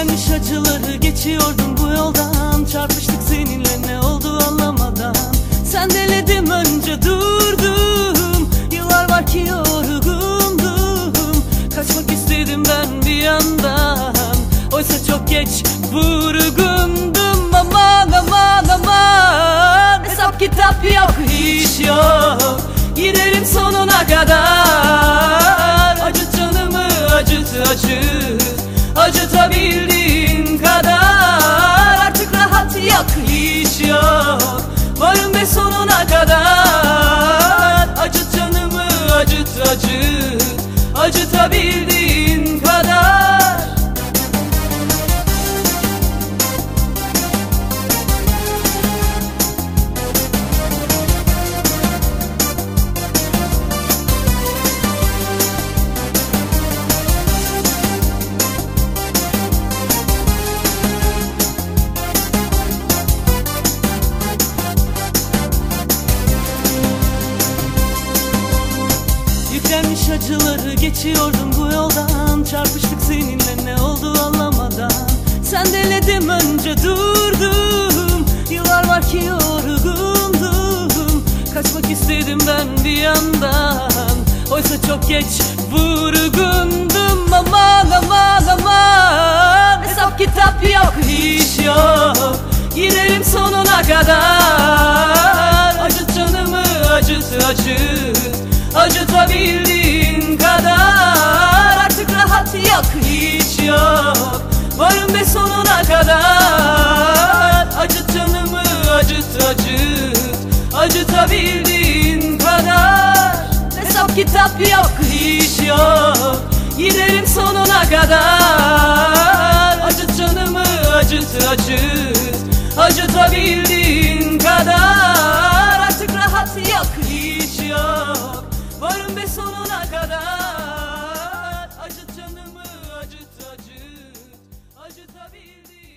Yüklenmiş acıları geçiyordum bu yoldan. Çarpıştık seninle, ne oldu anlamadan. Sen deledim önce durdum. Yıllar var ki yorgundum. Kaçmak istedim ben bir yandan. Oysa çok geç vurgundum. Aman aman aman. Hesap kitap yok, iş yok. Giderim sonuna kadar. Acıt canımı, acıt acıt. Acıtabildiğin kadar. Artık rahat yok, hiç yok. Varım ve sonuna kadar. Acıt canımı, acıt acıt. Acıtabildiğin kadar. Yüklenmiş acıları geçiyordum bu yoldan. Çarpıştık seninle, ne oldu anlamadan. Sen deledim önce durdum. Yıllar var ki yorgundum. Kaçmak istedim ben bir yandan. Oysa çok geç vurgundum. Aman aman aman. Hesap kitap yok, iş yok. Giderim sonuna kadar. Acıt canımı, acıt acıt. Acıtabildiğin kadar. Artık rahat yok, hiç yok. Varım ve sonuna kadar. Acıt canımı, acıt acıt. Acıtabildiğin kadar. Hesap kitap yok, iş yok. Giderim sonuna kadar. Acıt canımı, acıt acıt. Acıtabildiğin kadar. Artık rahat yok, hiç yok. Varım ve sonuna kadar. Acıt canımı, acıt acıt. Acıtabildiğin